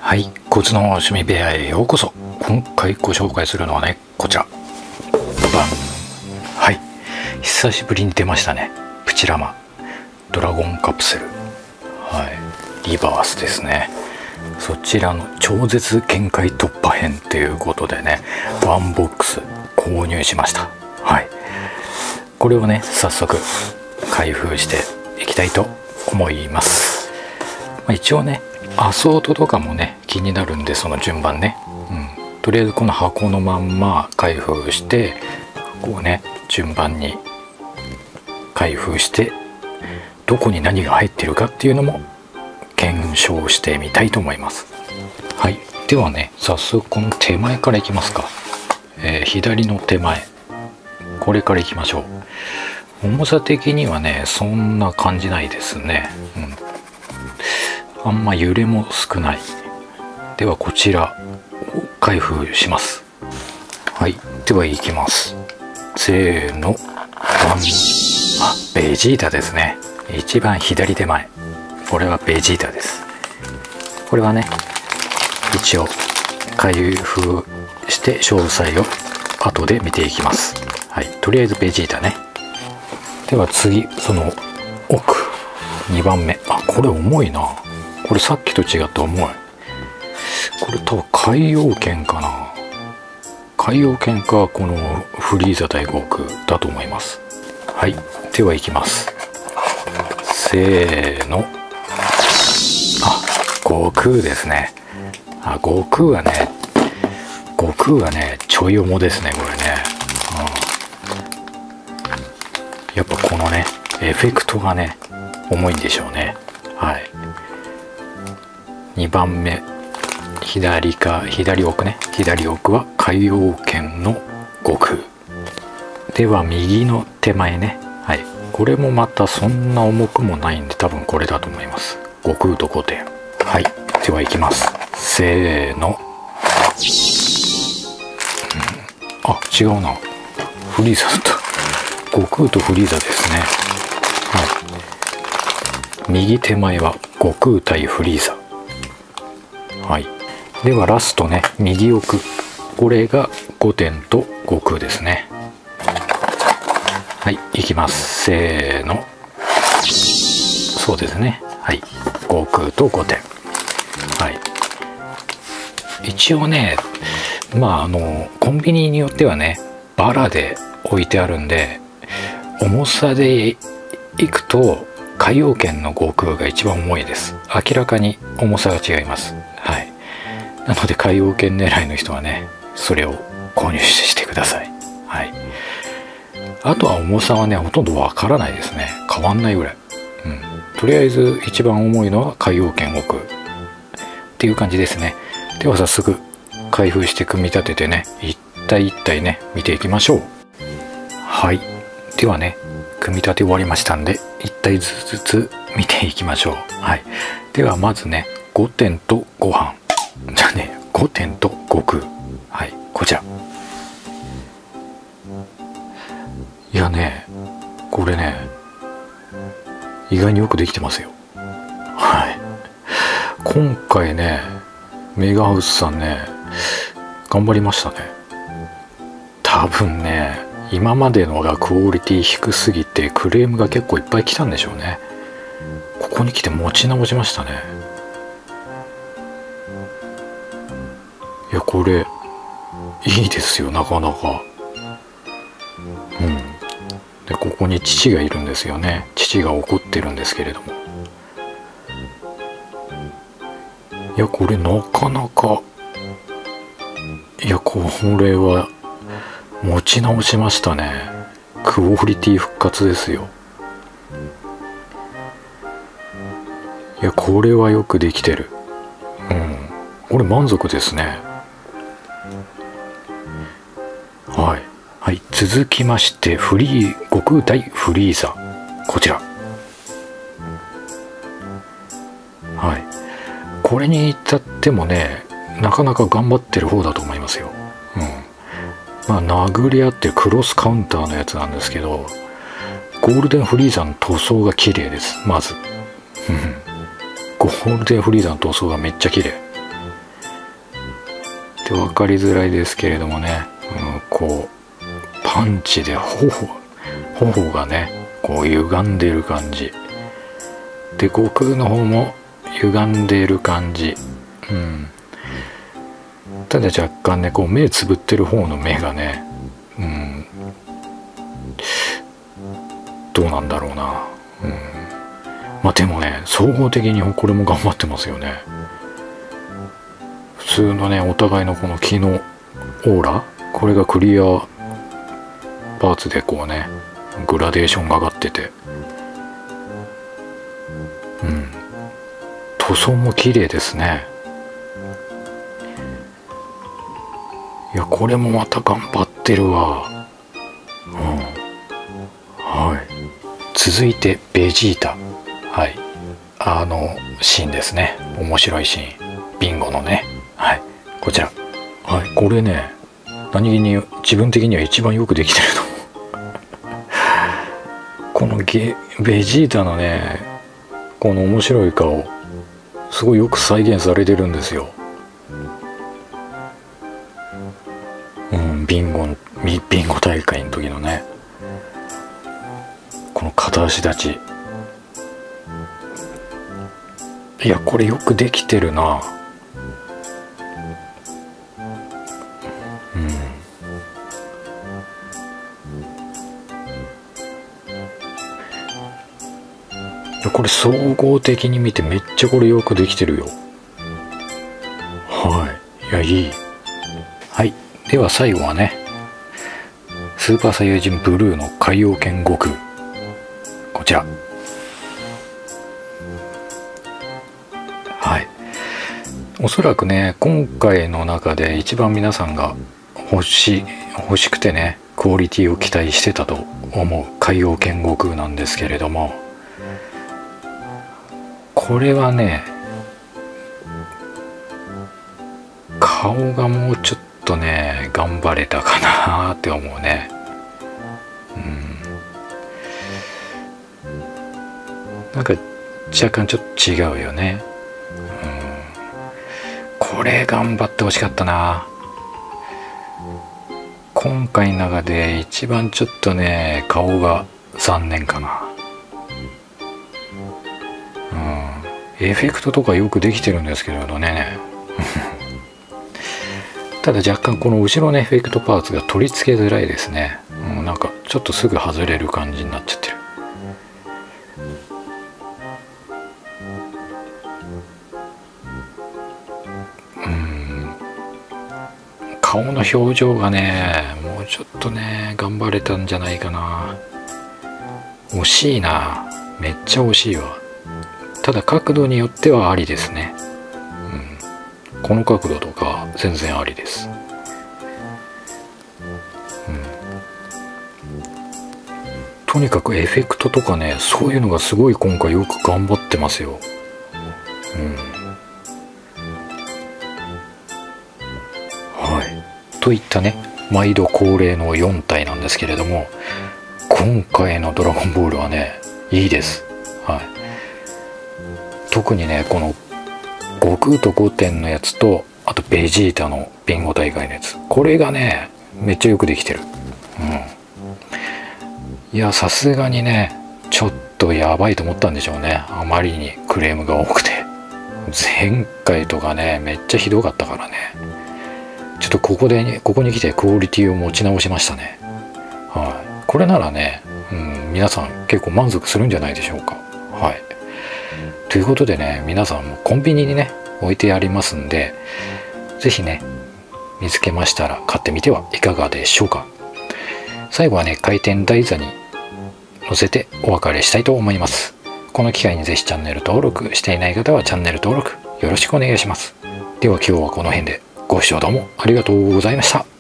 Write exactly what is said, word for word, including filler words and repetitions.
はい、コツの趣味部屋へようこそ。今回ご紹介するのはね、こちら。バン。はい、久しぶりに出ましたね。プチラマドラゴンカプセル。はい、リバースですね。そちらの超絶限界突破編ということでね、ワンボックス購入しました。はい、これをね、早速開封していきたいと思います。まあ、一応ね、アソートとかもね気になるんで、その順番ね、うん、とりあえずこの箱のまんま開封して、こうね順番に開封して、どこに何が入ってるかっていうのも検証してみたいと思います。はい、ではね、早速この手前からいきますか。えー、左の手前、これからいきましょう。重さ的にはねそんな感じないですね。うん、あんま揺れも少ない。ではこちらを開封します。はい、ではいきます。せーの、バン。あ、ベジータですね。一番左手前、これはベジータです。これはね一応開封して詳細を後で見ていきます。はい、とりあえずベジータね。では次、その奥にばんめ。あ、これ重いな。これさっきと違って重い。これ多分海洋圏かな。海洋圏かこのフリーザ大航空だと思います。はい、ではいきます。せーの。あ、悟空ですね。あ、悟空はね悟空はねちょい重ですね、これね。うん、やっぱこのねエフェクトがね重いんでしょうね。はい、にばんめ、左か左奥ね、左奥は海洋圏の悟空では、右の手前ね。はい、これもまたそんな重くもないんで、多分これだと思います。悟空と御殿。はい、ではいきます。せーの。うん、あ、違うな、フリーザだった。悟空とフリーザですね。はい、右手前は悟空対フリーザ。はい、ではラストね、右奥、これが御殿と悟空ですね。はい、いきます。せーの。そうですね。はい、悟空と御殿。はい、一応ね、まああのコンビニによってはねバラで置いてあるんで、重さでいくと海洋圏の悟空が一番重いです。明らかに重さが違います。はい、なので海洋圏狙いの人はねそれを購入してください。はい、あとは重さはねほとんどわからないですね。変わんないぐらい。うん、とりあえず一番重いのは海洋圏悟空っていう感じですね。では早速開封して組み立ててね、一体一体ね見ていきましょう。はい、ではね組み立て終わりましたんで、一体ずつ見ていきましょう。はい、ではまずね御殿とご飯じゃあね御殿と悟空。はい、こちら。いやね、これね意外によくできてますよ。はい、今回ねメガハウスさんね頑張りましたね。多分ね今までのがクオリティ低すぎてクレームが結構いっぱい来たんでしょうね。ここに来て持ち直しましたね。いやこれいいですよ、なかなか。うん、でここに父がいるんですよね。父が怒ってるんですけれども、いやこれなかなか、いやこれは持ち直しましたね。クオリティ復活ですよ。いやこれはよくできてる。うん、これ満足ですね。はい、はい、続きましてフリー悟空対フリーザ、こちら。はい、これに至ってもねなかなか頑張ってる方だと思いますよ。うん、まあ殴り合ってクロスカウンターのやつなんですけど、ゴールデンフリーザの塗装が綺麗です。まず、うん、ゴールデンフリーザの塗装がめっちゃ綺麗。 で分かりづらいですけれどもね、うん、こうパンチで頬頬がねこう歪んでる感じで、悟空の方も歪んでる感じ、うん、ただ若干ねこう目つぶってる方の目がね、うん、どうなんだろうな、うん、まあでもね総合的にこれも頑張ってますよね。普通のねお互いのこの気のオーラ、これがクリアパーツでこうねグラデーションが上がってて、うん、塗装も綺麗ですね。いやこれもまた頑張ってるわ、うん、はい。続いてベジータ、はい、あのシーンですね、面白いシーン、ビンゴのね、はい、こちら、はい、これね何気に自分的には一番よくできてると思うこのゲベジータのねこの面白い顔すごいよく再現されてるんですよ。うん、ビンゴビンゴ大会の時のねこの片足立ち、いやこれよくできてるな。うん、いやこれ総合的に見てめっちゃこれよくできてるよ。はい、いやいい。はい、では最後はねスーパーサイヤ人ブルーの海洋圏悟空、こちら、はい、おそらくね今回の中で一番皆さんが欲し欲しくてねクオリティを期待してたと思う海洋圏悟空なんですけれども、これはね顔がもうちょっとね頑張れたかなって思うね。うん、なんか若干ちょっと違うよね。うん、これ頑張ってほしかったな。今回の中で一番ちょっとね顔が残念かな。うん、エフェクトとかよくできてるんですけれどねただ若干この後ろのエフェクトパーツが取り付けづらいですね。うん、なんかちょっとすぐ外れる感じになっちゃってる。うん、顔の表情がねもうちょっとね頑張れたんじゃないかな。惜しいな、めっちゃ惜しいわ。ただ角度によってはありですね。うん、この角度とか全然ありです。うん、とにかくエフェクトとかねそういうのがすごい今回よく頑張ってますよ。うん、はい、といったね毎度恒例のよん体なんですけれども、今回のドラゴンボールはねいいです。はい、特にねこの悟空とごてんのやつとあとベジータのビンゴ大会のやつ、これがねめっちゃよくできてる。うん、いやさすがにねちょっとやばいと思ったんでしょうね、あまりにクレームが多くて。前回とかねめっちゃひどかったからね、ちょっとここで、ね、ここに来てクオリティを持ち直しましたね。はい、これならね、うん、皆さん結構満足するんじゃないでしょうか。はい、ということでね皆さんもコンビニにね置いてありますんで、是非ね見つけましたら買ってみてはいかがでしょうか。最後はね回転台座に乗せてお別れしたいと思います。この機会に是非チャンネル登録していない方はチャンネル登録よろしくお願いします。では今日はこの辺でご視聴どうもありがとうございました。